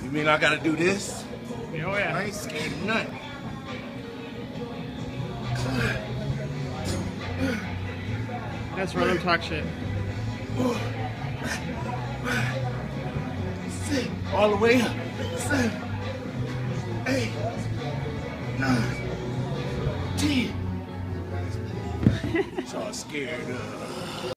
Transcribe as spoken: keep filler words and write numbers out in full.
You mean I gotta do this? Oh yeah. I ain't scared of nothing. That's run him talk shit. Six, all the way up. Seven, eight, nine, ten. So I'm scared of.